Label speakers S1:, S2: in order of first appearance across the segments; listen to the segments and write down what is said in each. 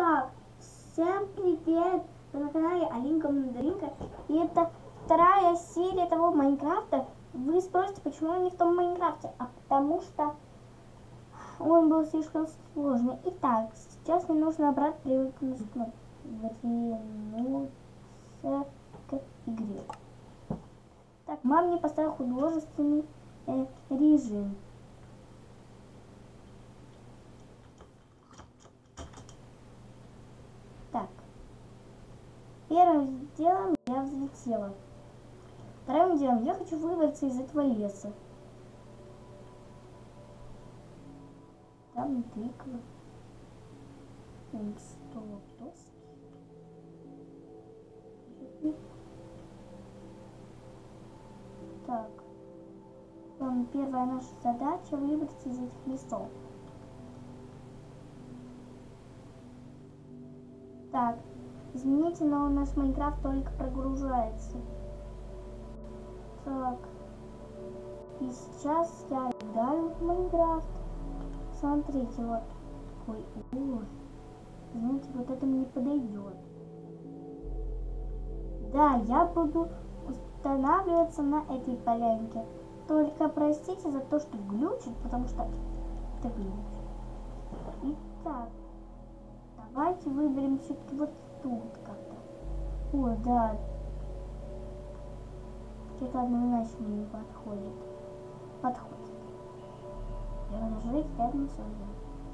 S1: Так, всем привет! Вы на канале Алинка Мандаринка. И это вторая серия того Майнкрафта. Вы спросите, почему он не в том Майнкрафте? А потому что он был слишком сложный. Итак, сейчас мне нужно обратно вернуться к игре. Так, мама мне поставила художественный режим. Так, первым делом я взлетела. Вторым делом я хочу выбраться из этого леса. Там не кликала. Стоп, доски. Так. Первая наша задача выбраться из этих лесов. Так, извините, но наш Майнкрафт только прогружается. Так. И сейчас я играю в Майнкрафт. Смотрите, вот. Ой, знаете, вот это мне подойдет. Да, я буду устанавливаться на этой полянке. Только простите за то, что глючит, потому что это глючит. Итак, давайте выберем все-таки вот тут как-то. О, да. Что-то однозначно не подходит. Подходит. Жить рядом с озером.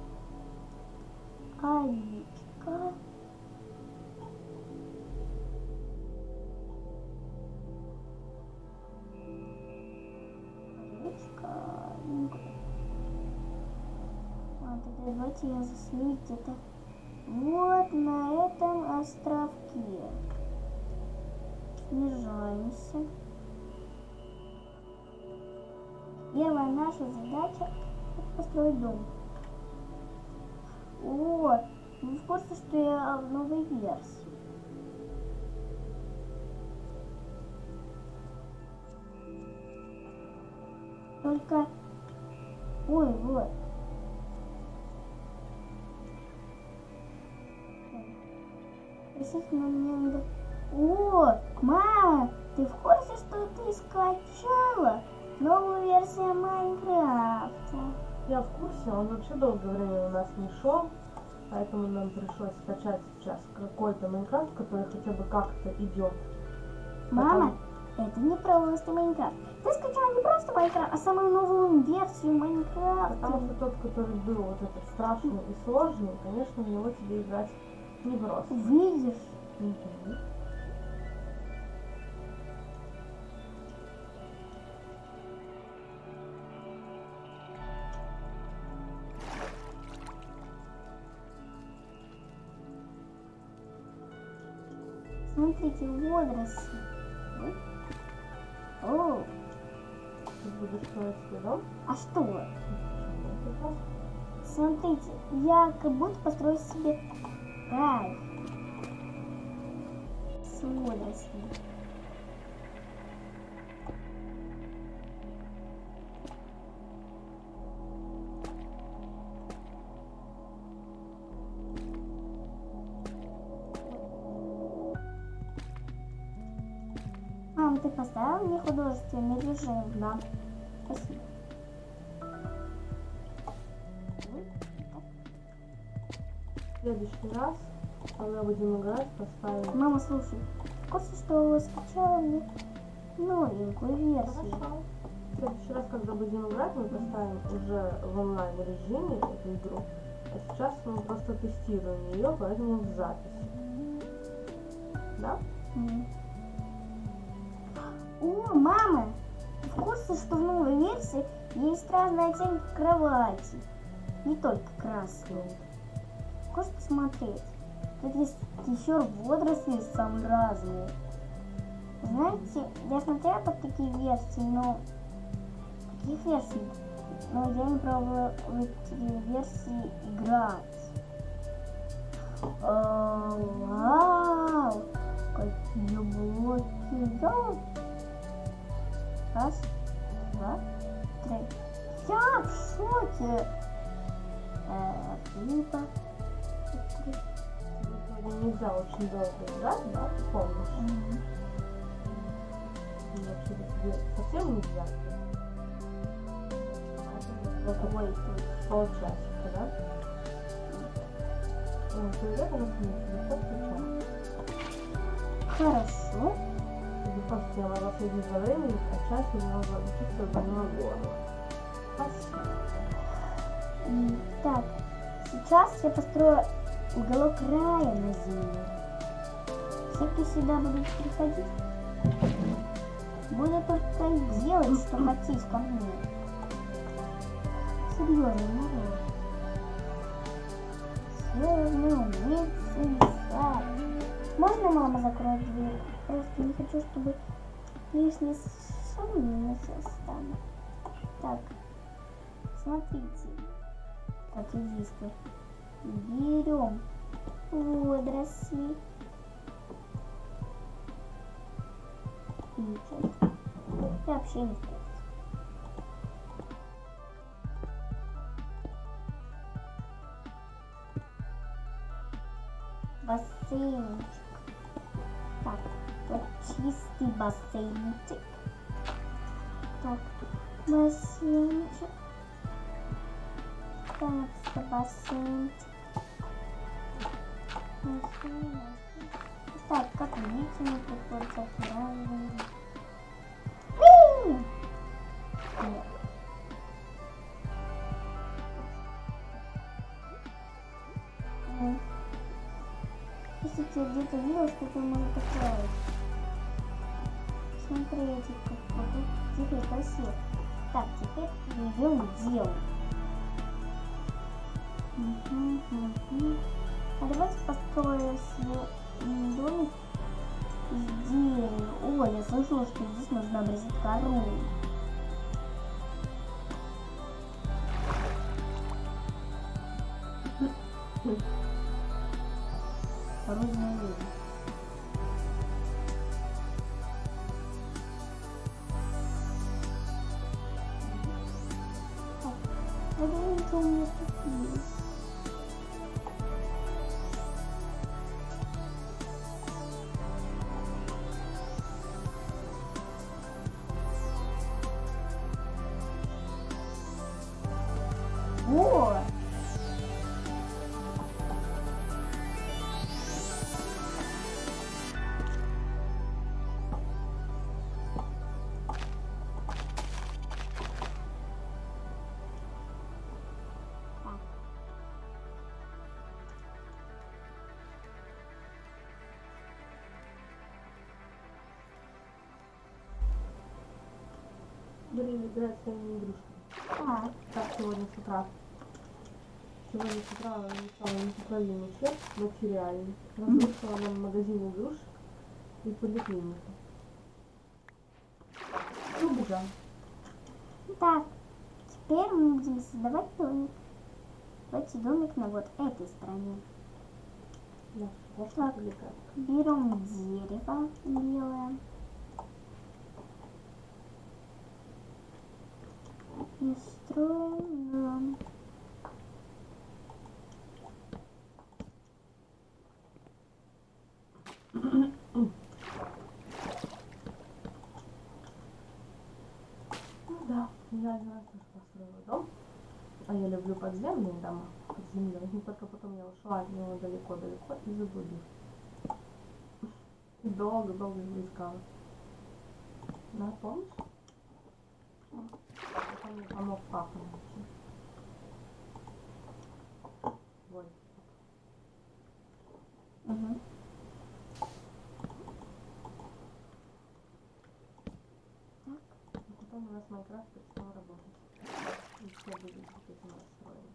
S1: Аличка. Ладно, давайте я засну где-то вот на этом островке. Снижаемся. Первая наша задача — построить дом. О, вы в курсе, что я в новой версии? Только... Ой, вот. Простите, но мне надо... О, мама, ты в курсе, что ты скачала новую версию Майнкрафта?
S2: Я в курсе, он вообще долгое время у нас не шел, поэтому нам пришлось скачать сейчас какой-то Майнкрафт, который хотя бы как-то идет.
S1: Мама, это не просто Майнкрафт. Ты скачала не просто Майнкрафт, а самую новую версию Майнкрафта.
S2: Потому что тот, который был вот этот страшный и сложный, конечно, в него тебе играть не просто.
S1: Видишь? Смотрите, водоросли. О!
S2: Ты будешь строить свой дом?
S1: А что? Смотрите, я как будто построю себе рай с водорослями. Мам, ты поставил мне художественный режим?
S2: Да.
S1: Спасибо.
S2: В следующий раз, когда будем играть, поставим...
S1: Мама, слушай, в курсе, что скачала мне новенькую версию?
S2: Хорошо. В следующий раз, когда будем играть, мы поставим уже в онлайн режиме эту игру. А сейчас мы просто тестируем ее, поэтому в записи. Да?
S1: О, мама! В курсе, что в новой версии есть разные оттенки кровати? Не только красные. Хочешь посмотреть? Тут есть еще водоросли самые разные. Знаете, я смотрела под такие версии, но... Каких версий? Но я не пробовала в эти версии играть. Вау! Какие блоки! Раз, два, три. Я в шоке! Либо...
S2: нельзя очень долго играть, да, ты помнишь?
S1: Мгм.
S2: И вообще тебе совсем нельзя. Только
S1: Ой, тут.
S2: полчасика, да? Перед этим телефон включаем.
S1: Хорошо.
S2: Телефон сделала следить за временем, а час у него чувство больного горла. Спасибо.
S1: Так, сейчас я построю уголок рая на земле. Все, кто сюда будут приходить, буду только делать, что хотите ко мне. Серьезно, народ. Серьезно, уметь писать. Можно мама закроет дверь? Просто не хочу, чтобы лишний шум на станет. Так, смотрите, как я действую. Берем водоросли. Ничего. Я вообще не в курсе. Бассейнчик. Так, вот чистый бассейнчик. Так, бассейнчик. Кажется, бассейнчик. Бассейн. Так, как видите, мне приходится отправить. Если ты где-то видел, что ты может отправить. Смотрите, как вот тут теперь красиво. Так, теперь перейдем к делу. А давайте построим себе домик из дерева. Ой, я слышала, что здесь нужно обрезать кору. Корузная ведьма. Так, а что у меня тут есть? Вот.
S2: Будем играть своими игрушками. Так, сегодня с утра. Сегодня с утра я написала непоправимый чек материальный. Разрушила нам магазин игрушек и поликлинику. И убежал.
S1: Так, теперь мы будем создавать домик. Давайте домик на вот этой стороне.
S2: Да, вот
S1: Так.
S2: так или как.
S1: Берем дерево белое. И строим дом.
S2: Ну да, я один раз тоже построила дом. А я люблю подземные дома, под землей. Но только потом я ушла от него далеко-далеко и заблудилась. И долго-долго его искала. Да, помнишь? Это мне помог папа найти. Ой.
S1: Угу.
S2: И потом у нас Майнкрафт перестал работать. И все были теперь настроены.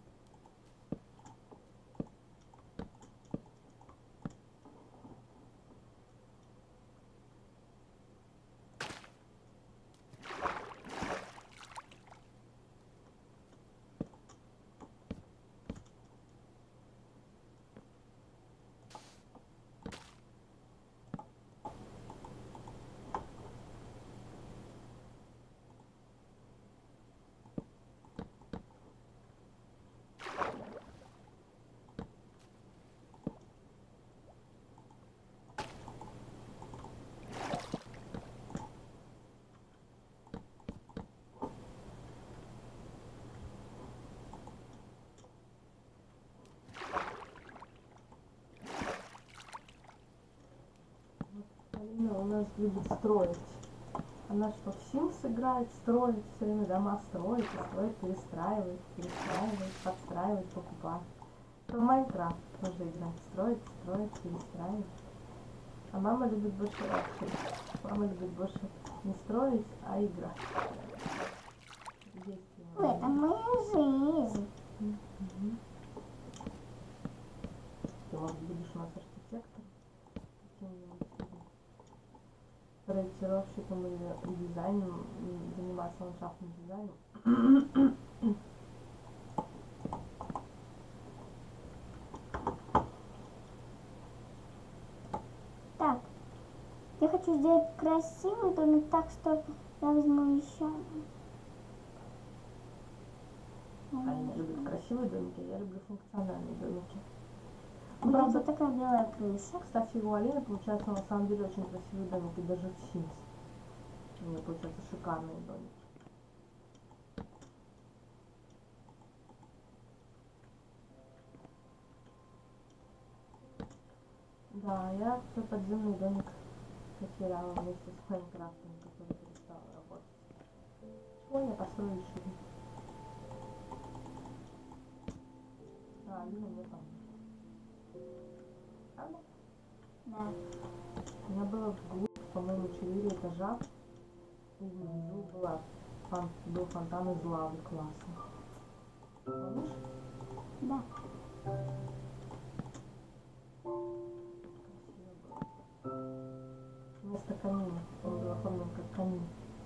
S2: Алина у нас любит строить. Она что, в Sims играет, строит, все время дома строит, перестраивает, подстраивает, покупает. В Майнкрафт тоже играть, строить, перестраивать. А мама любит больше вообще. Мама любит больше не строить, а играть.
S1: В этом моя жизнь.
S2: Ты, может, будешь у нас архитектором? Проектировщиком или дизайном, заниматься ландшафтным дизайном.
S1: Так, я хочу сделать красивый домик, так что я возьму еще.
S2: Аня любит красивые домики, а я люблю функциональные домики.
S1: Правда, такая белая крыша.
S2: Кстати, у Алины получается на самом деле очень красивые домики, даже в Sims. У нее получаются шикарные домики. Да, я свой подземный домик потеряла вместе с Майнкрафтом, который перестал работать. Чего я построю еще? Да, Алина мне поможет. Правда?
S1: Да.
S2: У меня было вглубь, по-моему, 4 этажа. И внизу был фонтан из лавы, классно. Помнишь?
S1: Да.
S2: Красиво было. Вместо камина. Он был оформлен как камин.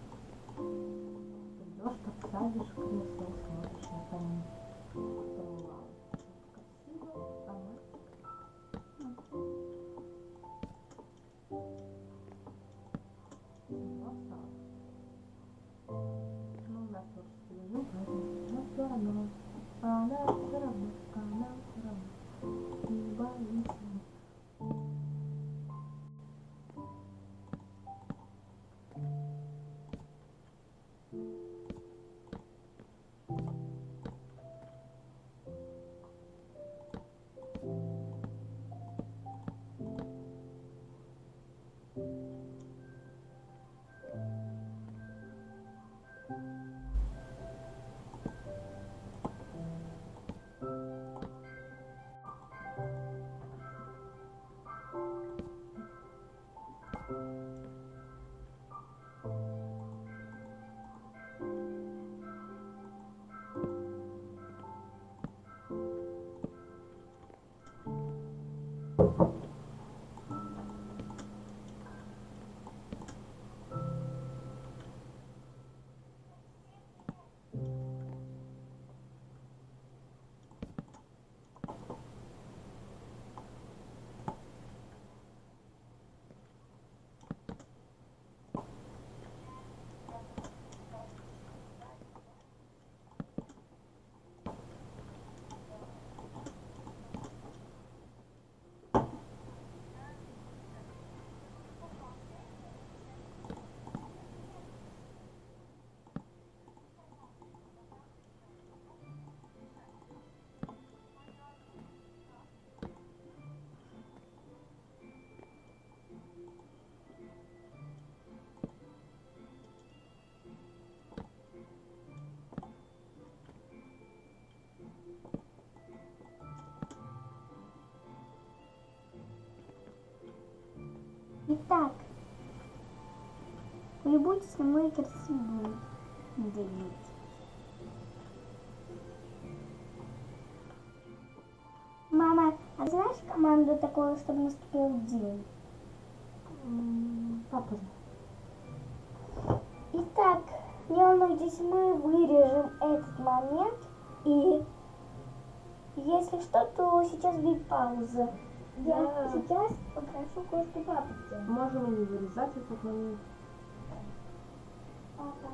S2: Идешь, так сядешь в кресло, смотришь на камин. Потом лава. Красиво, романтика. Ну, у нас творческий режим, поэтому нам все равно. Она все равно, она все равно. Не боится.
S1: Итак, полюбуйтесь на мой красивый домик. Мама, а знаешь команду такую, чтобы наступил день?
S2: Папа.
S1: Итак, не волнуйтесь, мы вырежем этот момент, и если что, то сейчас будет пауза. Я сейчас попрошу кое-что папу сделать.
S2: Можем и не вырезать этот момент.
S1: Папа,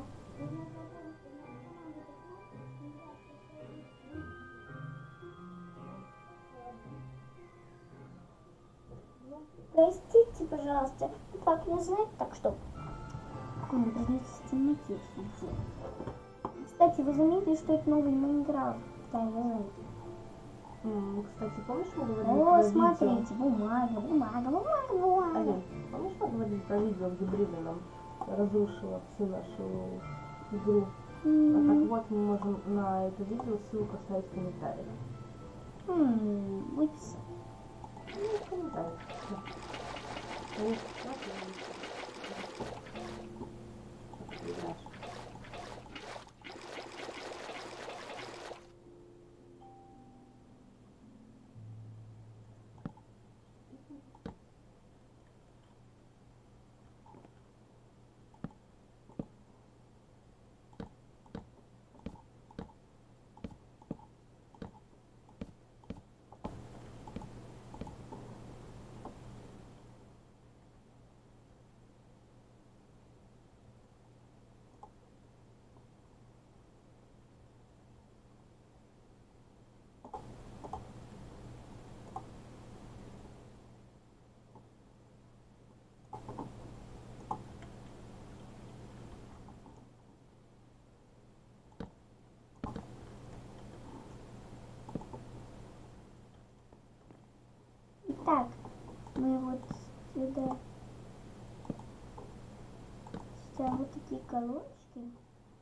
S1: простите, пожалуйста, пап не знает, так что он придется в темноте сидеть. Кстати, вы заметили, что это новый Майнкрафт? Да, я заметила.
S2: Кстати, помнишь, мы говорили
S1: О,
S2: про видео?
S1: смотрите, бумага, бумага, бумага, бумага.
S2: Алин, помнишь, мы говорили про видео, где Брина нам разрушила всю нашу игру? А так вот, мы можем на это видео ссылку оставить в комментариях.
S1: Выписал.
S2: Ну, в комментариях. Да.
S1: Итак, мы вот сюда ставим вот такие колоночки.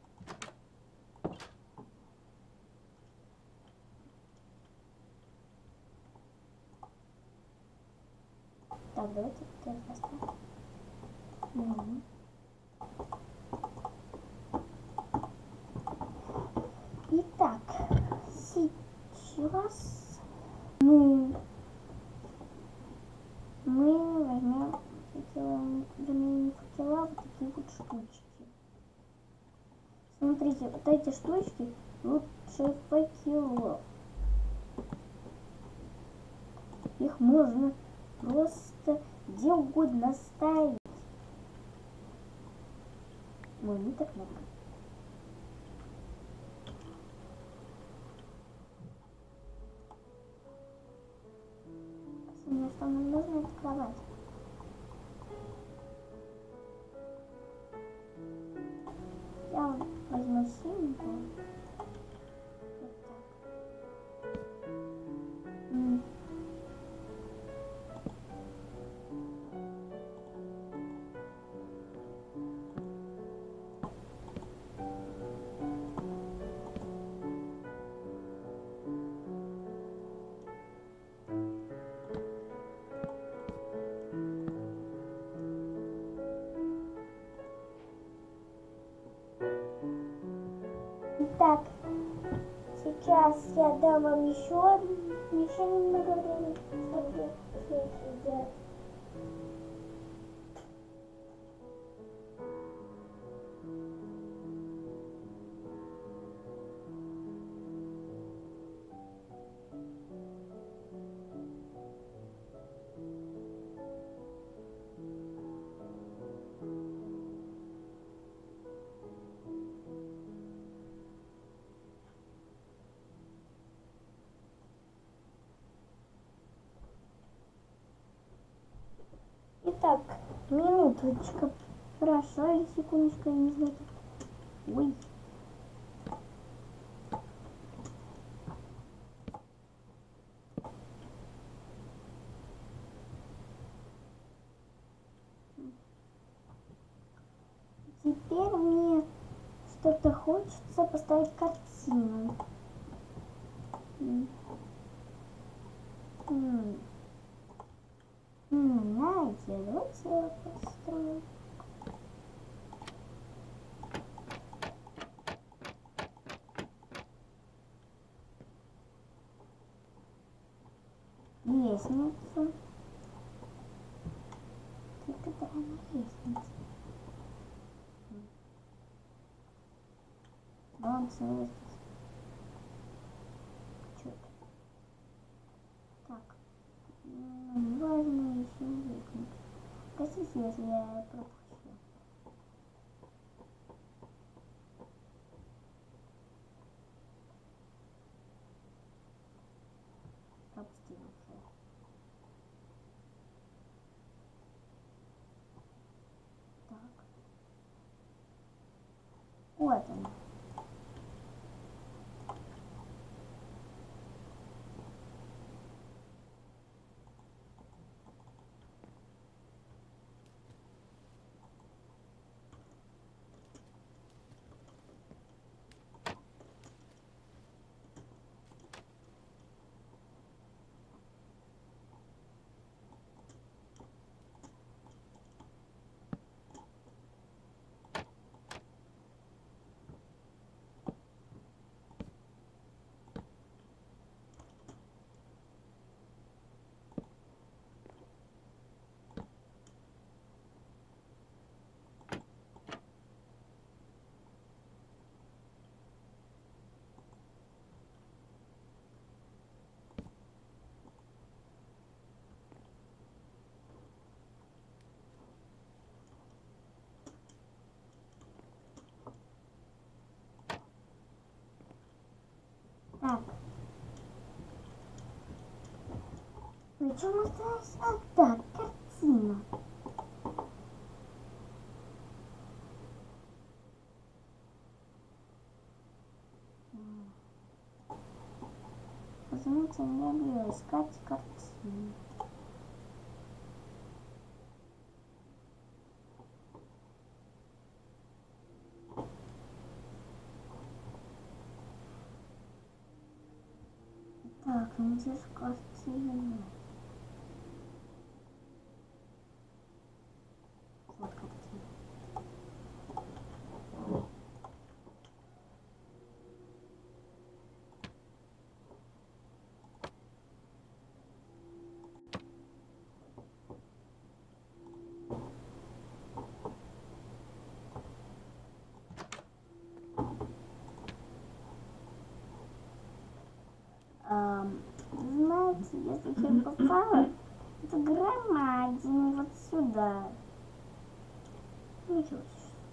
S1: Так, давайте вот это поставим. Итак, сейчас мы возьмем, сделаем заменим факела вот такие вот штучки. Смотрите, вот эти штучки лучше факелов. Их можно просто где угодно ставить. Ой, не так много. Мне что нам нужно, это кровать. Я возьму синенькую. Вот так. Итак, сейчас я дам вам еще немного времени, чтобы все это сделать. Итак, минуточка. Хорошо, или секундочку, я не знаю. Ой. Теперь мне что-то хочется поставить картину. Знаете, давайте я построю. Лестницу. Только да, на лестнице. Солнце, лестница. Что-то. Так. Важно еще выключить. Простите, если я пропущу. Пропустил уже. Так. Вот он. Ой, что мы осталось? Так, картина. Разумеется, не люблю искать картины. Так, ну где же картина? Вот картина. Знаете, если я поставила, это громадин вот сюда. Ничего.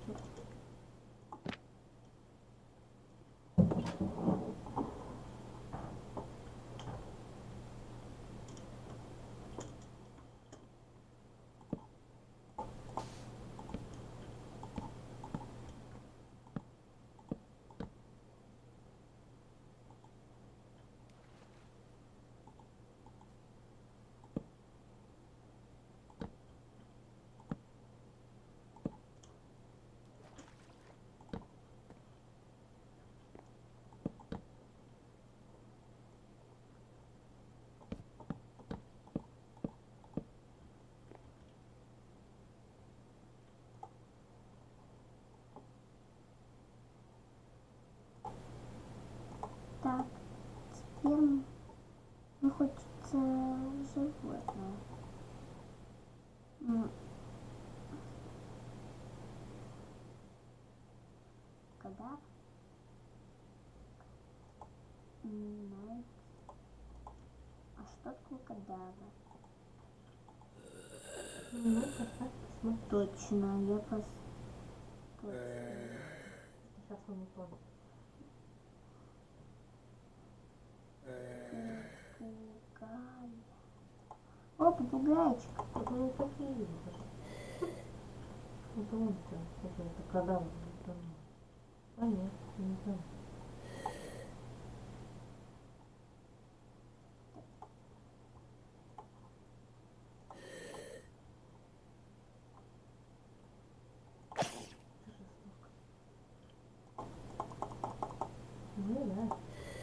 S1: Так, теперь мне хочется животное. Кадавр? Знаете. А что такое кадавр?
S2: Ну, посмотри.
S1: Точно, я Точно.
S2: Сейчас он не понял.
S1: Попугай. О, попугайчик.
S2: Это не такие даже. Это он это кадавр. Понятно, не знаю. Да.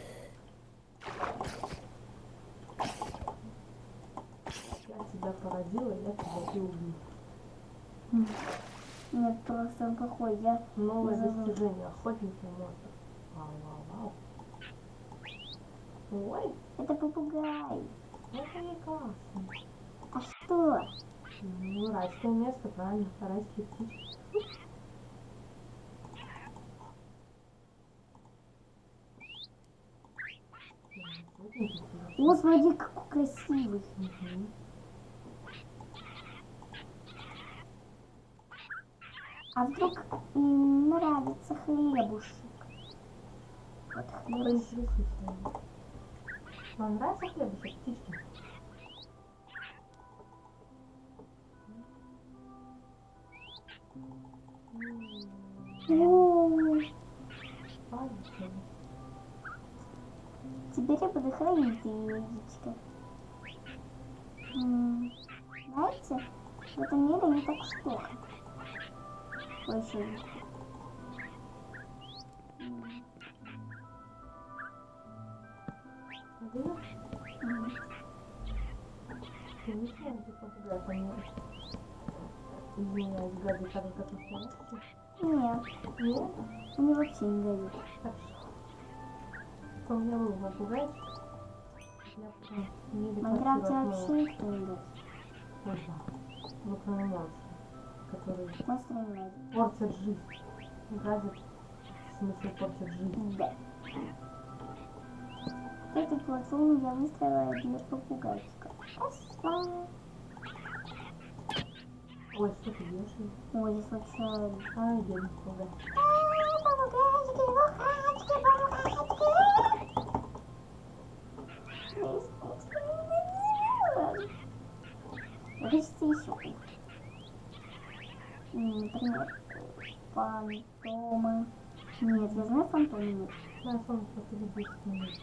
S2: Я тебя породила, я тебя и убью.
S1: Нет, просто он какой я.
S2: Новое достижение. Охотник на монстров. Вау. Ой,
S1: Это попугай.
S2: это не классно.
S1: А что?
S2: Ну, райское место, правильно, райские птички.
S1: О, смотри, какой красивый. А вдруг им нравится хлебушек? Вот хлебушек.
S2: Вам нравится хлебушек, птички?
S1: Теперь я буду хранить яичко. Знаете, в этом мире не так уж плохо. Очень.
S2: Ты не знаешь, что попугай понимаешь? Извиняюсь, гадит, так как ты знаешь?
S1: Нет.
S2: Нет?
S1: Они вообще не гадят.
S2: Хорошо. У меня был попугайчик. Я потом не
S1: В Майнкрафте вообще никто не гадит.
S2: Ой, да. Ну, кроме монстров, которые
S1: Монстры не гадят.
S2: портят жизнь. Гадят, в смысле портят жизнь.
S1: Да. Эту платформу я выстроила для попугайчика. Спасибо.
S2: Ой, что ты делаешь?
S1: Ой, я случайно.
S2: Ай, бедный попугай.
S1: Попугайчики, попугайчики. почти еще хуже. Например, фантомы. Нет, я знаю фантомы нет.
S2: Знаю, фантомы просто любишь.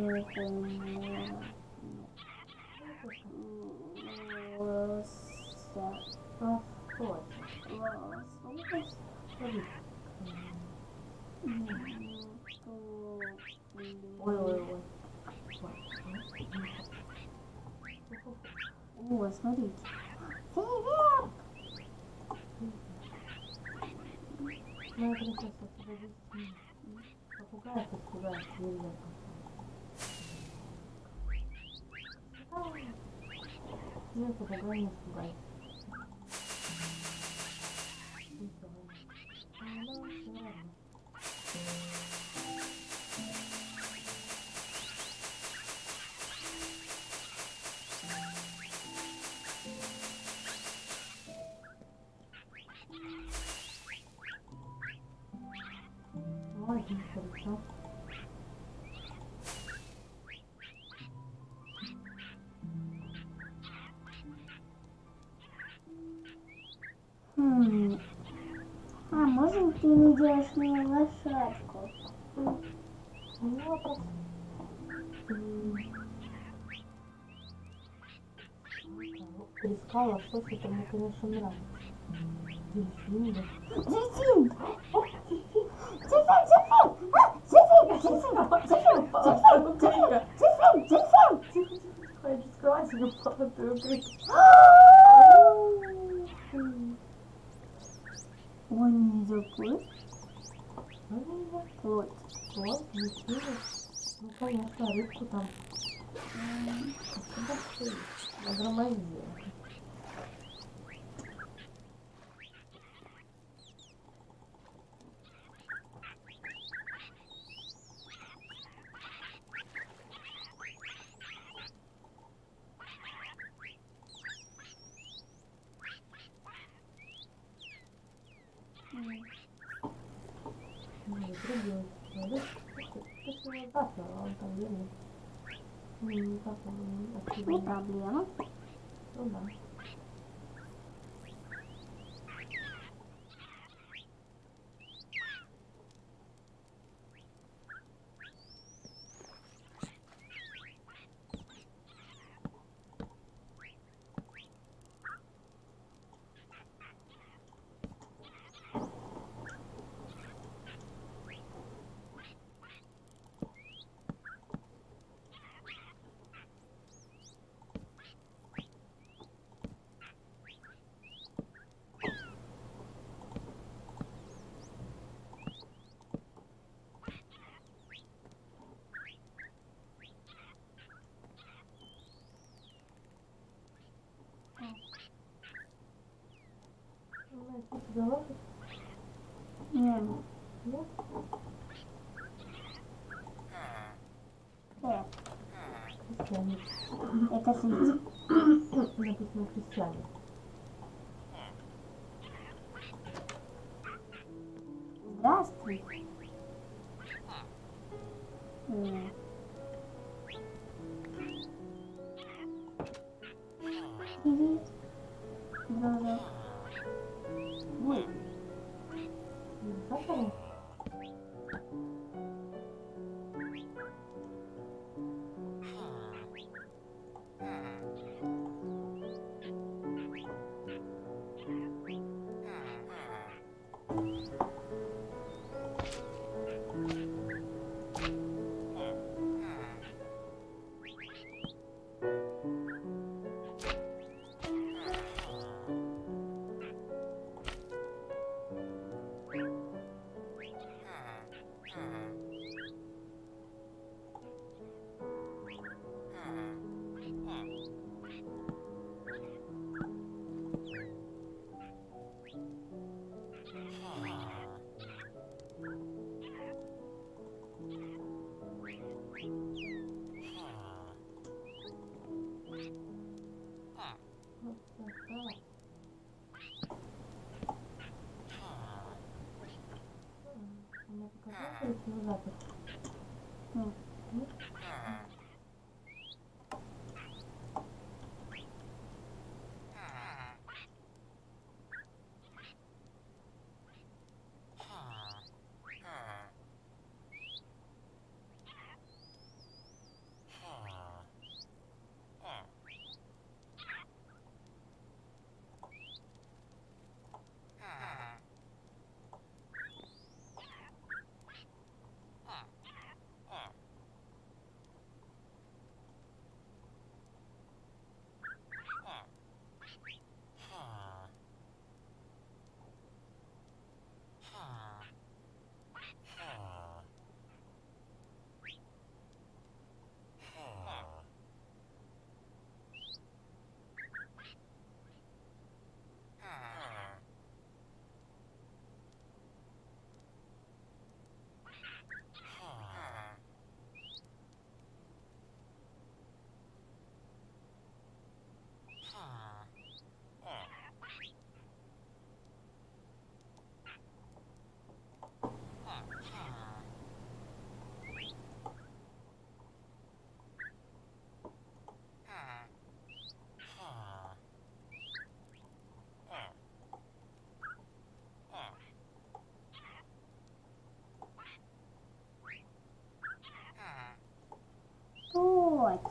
S2: Ой-ой-ой.
S1: О, смотрите. Фейерверк!
S2: Ну, это сейчас тебя здесь попугает, испугает фейерверк. Нет, попугай не испугает. Один хорошо.
S1: А может ты найдешь мне лошадку?
S2: Не вопрос. Искала что-то, мне, конечно, нравится. Дельфин, да?
S1: Дельфин!
S2: Я не скрываю себе платную крик.
S1: Он не видел плоть? Плоть.
S2: Вот, дельфины. Ну, конечно, рыбку там. Нагромоздила. Другой. Это так, он там верно. Не так он активно.
S1: Не проблема.
S2: Ну да. Что ты заложишь?
S1: Нет.
S2: Нет? Крестьяне.
S1: Это жить.
S2: Написано крестьяне.
S1: Здравствуй. Нет. Привет. Дружок. Нет.
S2: Сахара?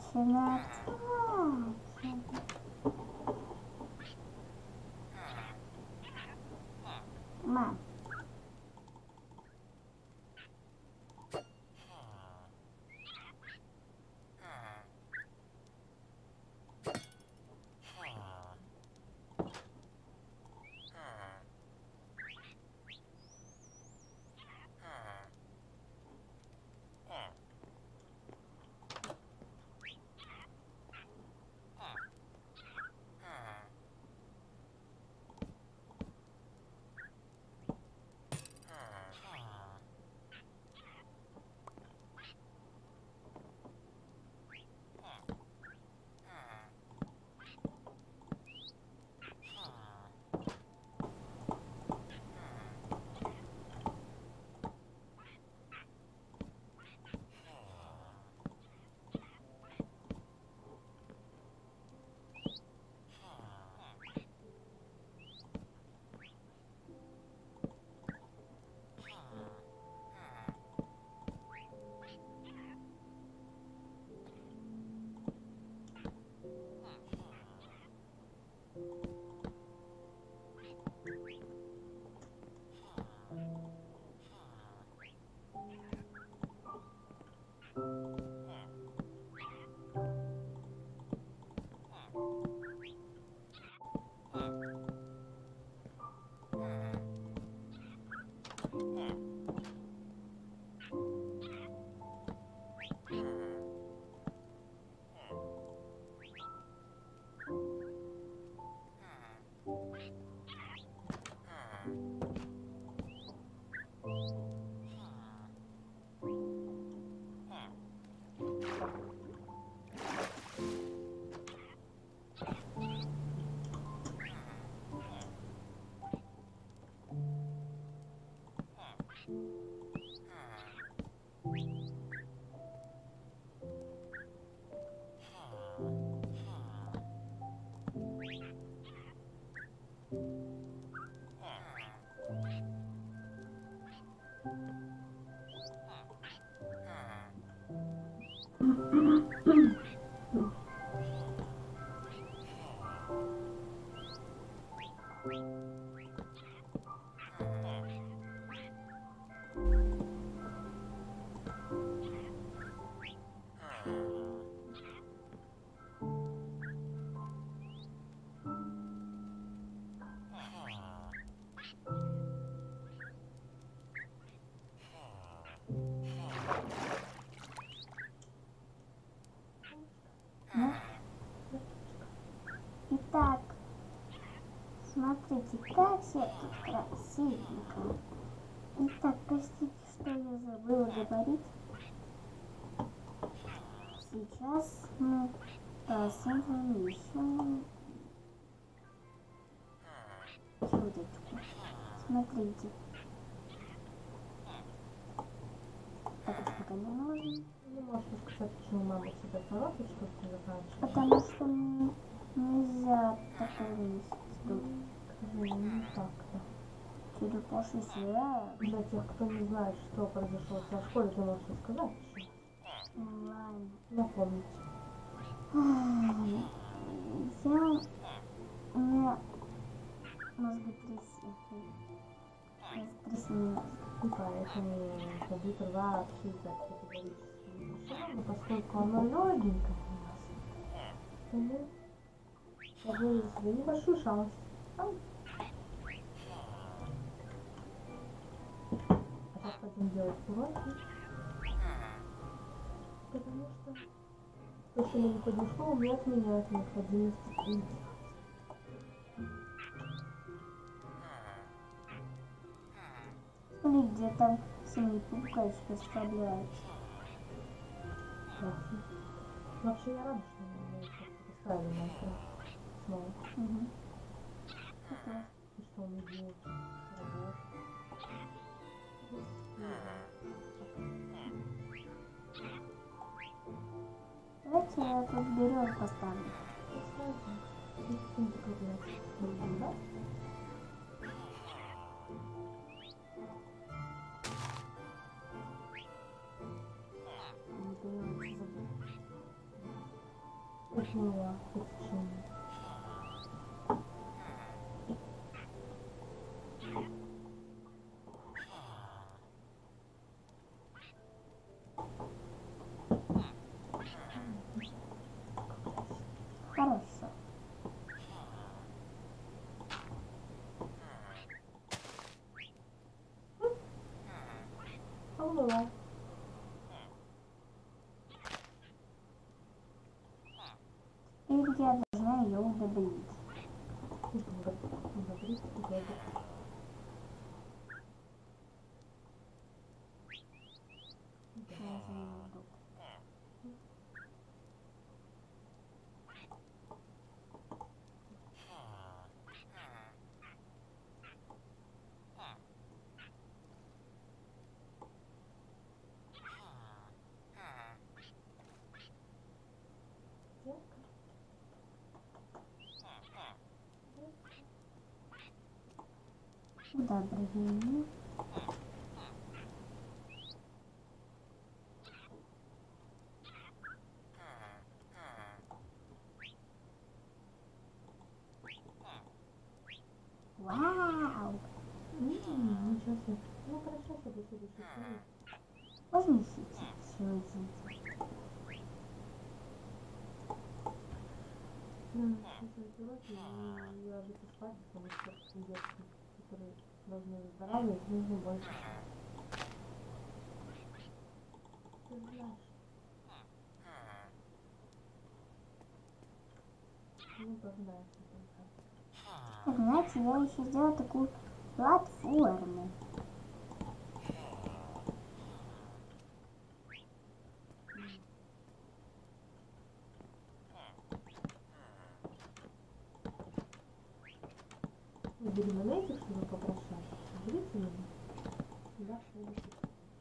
S1: Начинать. Мам. Ну, итак, смотрите, как все тут красивенько. Итак, простите, что я забыла говорить. Сейчас мы посмотрим еще удочку. Смотрите. Это пока не нужно.
S2: Не можешь сказать, почему мама себя торопит, чтобы ты заканчивала?
S1: Потому что нельзя такое месяц тут.
S2: Скажи, не так-то.
S1: Черепаший свет.
S2: Для тех, кто не знает, что произошло у тебя в школе, ты можешь рассказать еще?
S1: Ладно.
S2: Напомните.
S1: У меня мозги трясение.
S2: И поэтому компьютер вообще категорически мешал, но поскольку оно легенькое у нас, то мы позволили себе небольшую шалость. А сейчас пойдем делать уроки, потому что то, что мы не ходим в школу, не отменяет необходимости им.
S1: Смотри, где там синий пупкач расслабляется.
S2: Классно. Вообще я рада, что мы поставили Майнкрафт снова.
S1: Угу.
S2: И что он делает работу.
S1: Давайте я тут берем поставлю.
S2: Да?
S1: Не понимаю, что забыл.
S2: поплыла по течению.
S1: Хорошо.
S2: Поплыла.
S1: Теперь я должна ее удобрить.
S2: Удобрить, удобрить.
S1: Я же ее удобрю. Удобрение. Вау!
S2: Ничего себе. Ну хорошо, чтобы следующий человек.
S1: Можно сейчас все идите?
S2: Сейчас уроки, и я ложусь спать, потому что детки, которые должны выздоравливать, нужно больше спать. Ты знаешь. Ну, тоже нравится только.
S1: Так, знаете, я еще сделала такую платформу.
S2: Вы беременеете, чтобы попрощаться? Берите меня. Да, следующий.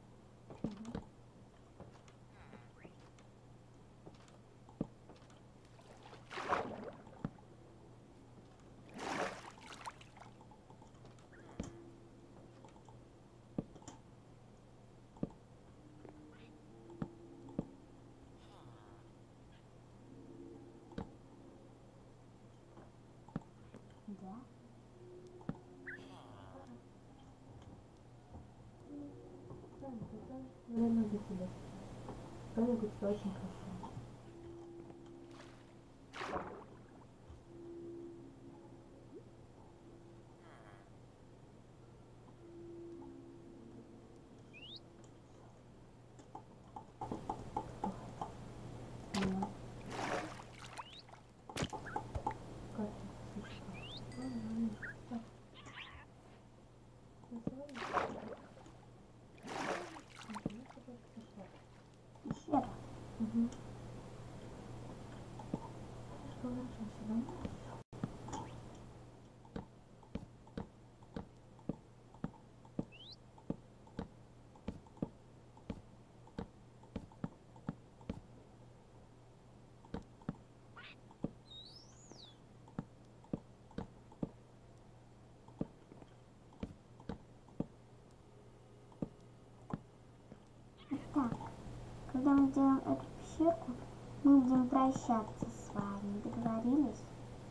S1: Да.
S2: Это время для тебя. Что-нибудь очень красивое.
S1: Ну,
S2: Как это?
S1: пещера.
S2: Угу. Что лучше сюда?
S1: Так, когда мы делаем эту пещерку, мы будем прощаться с вами. Договорились?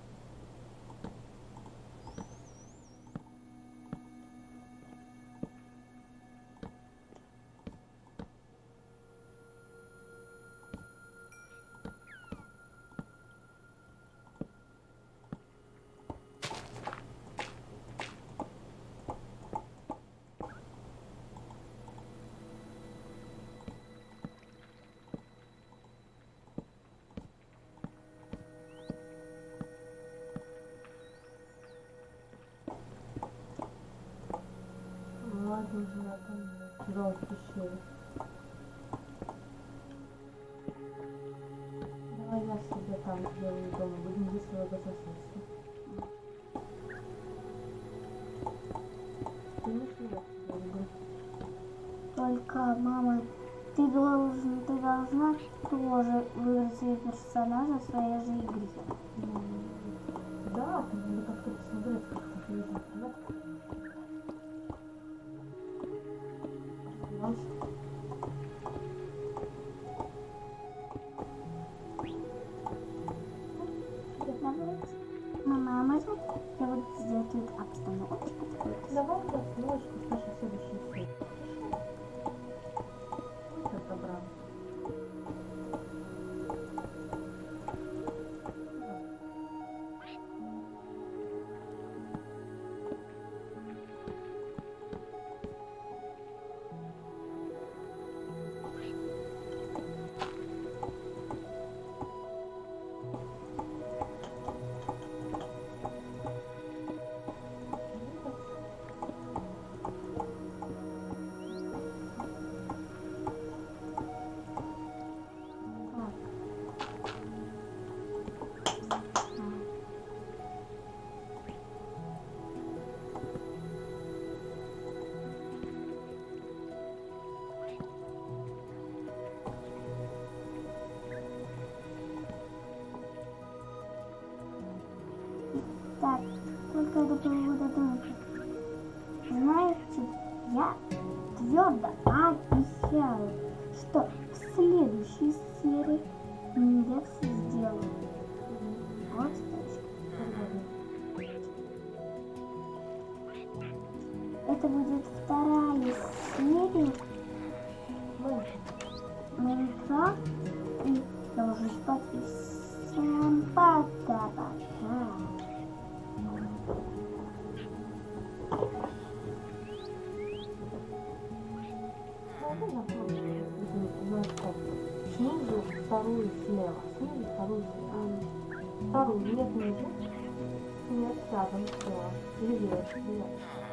S2: Ладно, я там дал в пещере. Давай я себе там сделаю дома, будем весело по соседству. Ты не живешь в городе.
S1: Только, мама, ты должна тоже выбрать себе персонажа в своей же игре.
S2: Да, надо как-то посмотреть, как это выглядит.
S1: Давайте. Мама, а можно я вот сделаю тут обстановочку такую?
S2: Давай обстановочку в нашей следующей серии. Вот это брат.
S1: Так, только до перевода домика. Знаете, я твердо обещаю, что в следующей серии я все сделаю. Вот строчка. Это будет вторая серия Майнкрафт. И я уже спать. Всем пока-пока. Снизу вторую слева, снизу вторую слева. Вторую нет ниже, нет рядом слева, левее, левее.